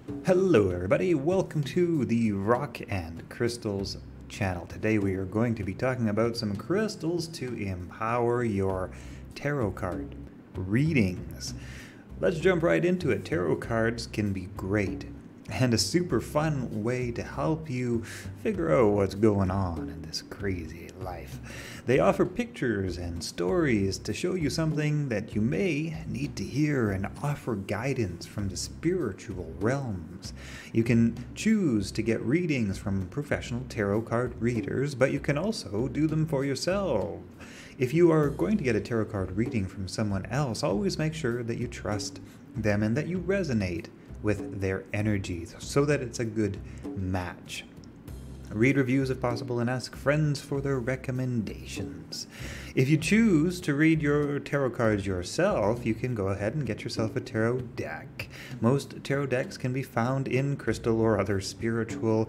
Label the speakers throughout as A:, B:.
A: Hello everybody, welcome to the Rock and Crystals channel. Today we are going to be talking about some crystals to empower your tarot card readings. Let's jump right into it. Tarot cards can be great and a super fun way to help you figure out what's going on in this crazy life. They offer pictures and stories to show you something that you may need to hear and offer guidance from the spiritual realms. You can choose to get readings from professional tarot card readers, but you can also do them for yourself. If you are going to get a tarot card reading from someone else, always make sure that you trust them and that you resonate with their energies so that it's a good match. Read reviews if possible and ask friends for their recommendations. If you choose to read your tarot cards yourself, you can go ahead and get yourself a tarot deck. Most tarot decks can be found in crystal or other spiritual,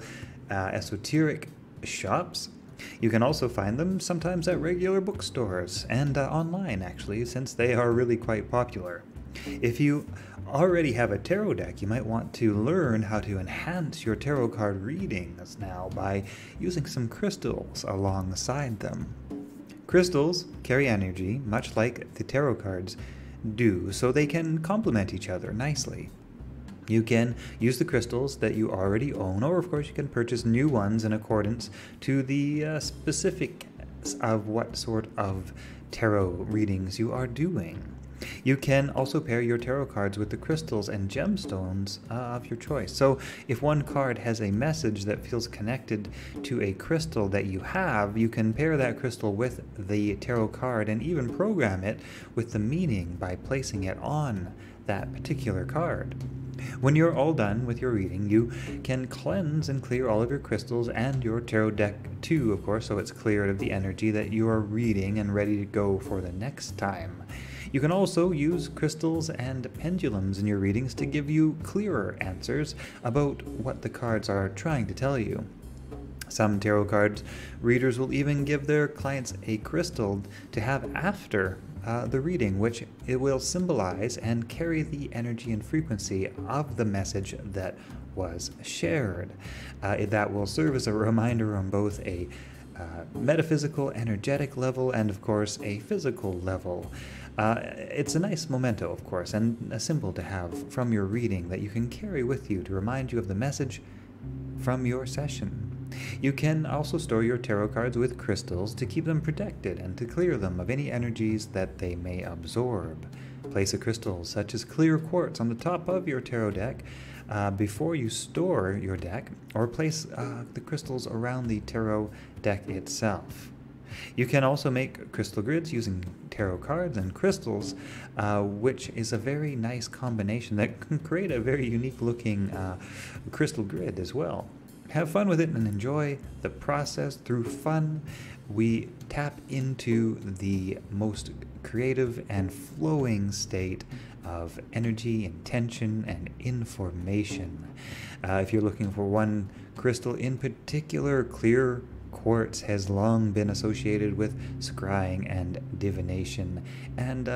A: esoteric shops. You can also find them sometimes at regular bookstores and online, actually, since they are really quite popular. If you already have a tarot deck, you might want to learn how to enhance your tarot card readings now by using some crystals alongside them. Crystals carry energy, much like the tarot cards do, so they can complement each other nicely. You can use the crystals that you already own, or of course you can purchase new ones in accordance to the specifics of what sort of tarot readings you are doing. You can also pair your tarot cards with the crystals and gemstones of your choice. So if one card has a message that feels connected to a crystal that you have, you can pair that crystal with the tarot card and even program it with the meaning by placing it on that particular card. When you're all done with your reading, you can cleanse and clear all of your crystals and your tarot deck too, of course, so it's cleared of the energy that you are reading and ready to go for the next time. You can also use crystals and pendulums in your readings to give you clearer answers about what the cards are trying to tell you. Some tarot card readers will even give their clients a crystal to have after the reading, which it will symbolize and carry the energy and frequency of the message that was shared. That will serve as a reminder on both a metaphysical, energetic level and, of course, a physical level. It's a nice memento, of course, and a symbol to have from your reading that you can carry with you to remind you of the message from your session. You can also store your tarot cards with crystals to keep them protected and to clear them of any energies that they may absorb. Place a crystal such as clear quartz on the top of your tarot deck before you store your deck, or place the crystals around the tarot deck itself. You can also make crystal grids using tarot cards and crystals, which is a very nice combination that can create a very unique looking crystal grid as well. Have fun with it and enjoy the process. Through fun, we tap into the most creative and flowing state of energy, intention, and information. If you're looking for one crystal in particular, clear quartz has long been associated with scrying and divination and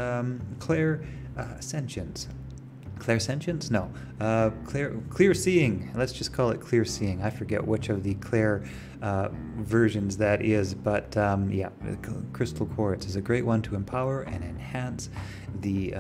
A: clairsentience. Clairsentience? No. Clear seeing. Let's just call it clear seeing. I forget which of the clair versions that is, but yeah, crystal quartz is a great one to empower and enhance the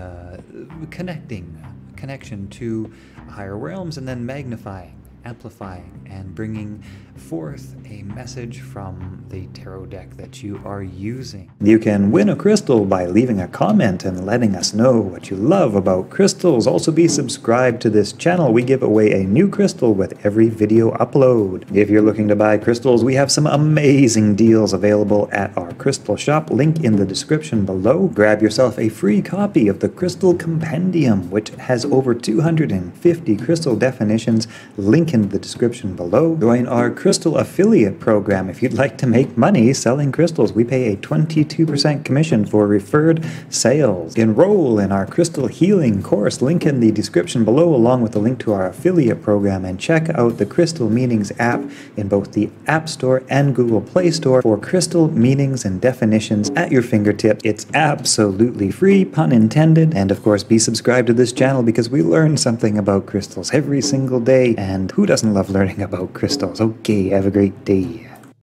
A: connection to higher realms, and then magnifying, amplifying, and bringing forth a message from the tarot deck that you are using. You can win a crystal by leaving a comment and letting us know what you love about crystals. Also, be subscribed to this channel. We give away a new crystal with every video upload. If you're looking to buy crystals, we have some amazing deals available at our crystal shop. Link in the description below. Grab yourself a free copy of the Crystal Compendium, which has over 250 crystal definitions. Link link in the description below. Join our crystal affiliate program if you'd like to make money selling crystals. We pay a 22% commission for referred sales. Enroll in our crystal healing course, link in the description below, along with a link to our affiliate program, and check out the Crystal Meanings app in both the App Store and Google Play Store for crystal meanings and definitions at your fingertips. It's absolutely free, pun intended, and of course be subscribed to this channel because we learn something about crystals every single day, and who doesn't love learning about crystals? Okay, have a great day.